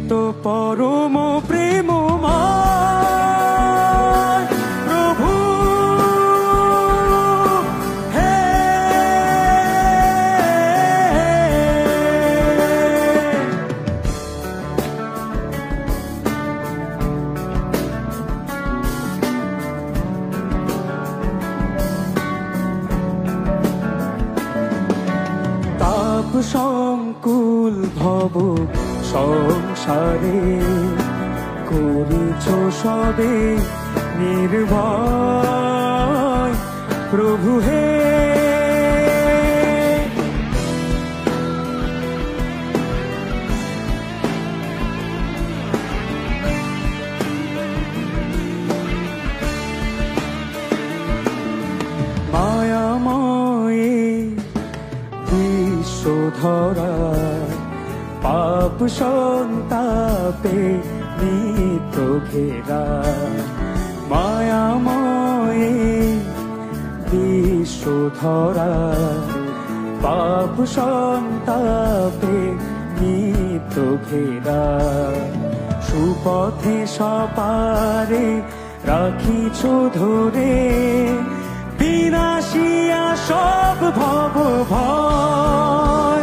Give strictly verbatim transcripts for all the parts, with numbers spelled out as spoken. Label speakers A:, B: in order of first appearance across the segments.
A: তো পরম প্রেমময় প্রভু হে তাপ সংকুল ভব সংসারে করিছ সবে নির্ভয় প্রভু হে মায়াময়ে বিশ্বধরা পাপ সন্তাপে নিত্য ঘেরা মায়াময়ে বিশ্বধরা পাপ সন্তাপে নিত্য ঘেরা সুপথে সপারে রাখিছ ধরে বিনাশিয়া সব ভব ভয়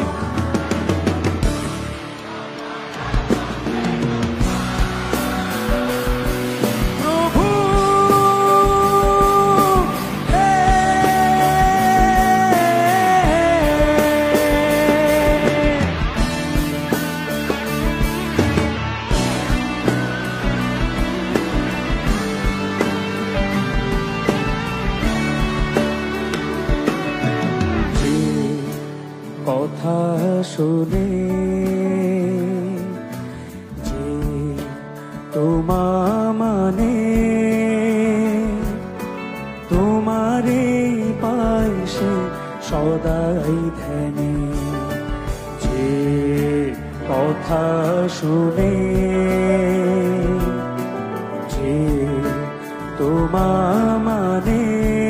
A: কথা শুনে যে তোমা মানে তোমারে পায় সে সদাই ধ্যানে যে কথা শুনে যে তোমা মানে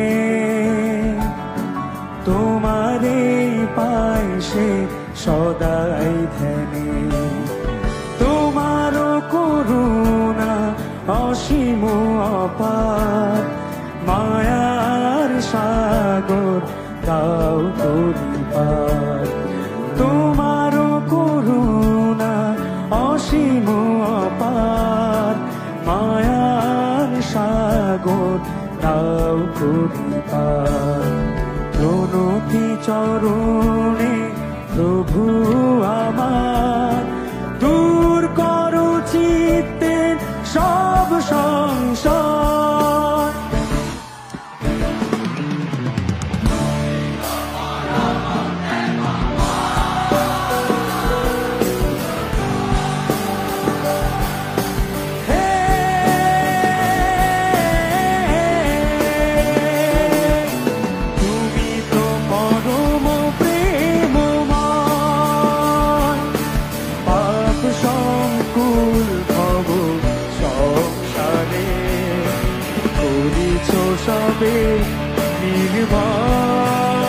A: তোমারে পায় সে সদাই ধ্যানে তোমার করুণা অসীম অপার মায়ার সাগর দাও করিবার তোমার করুণা অসীম অপার মায়ার সাগর দাও করিবার প্রণতি চরণে প্রভু আমার দূর করো চিত্তে সব সংশয় সবে নির্ভয়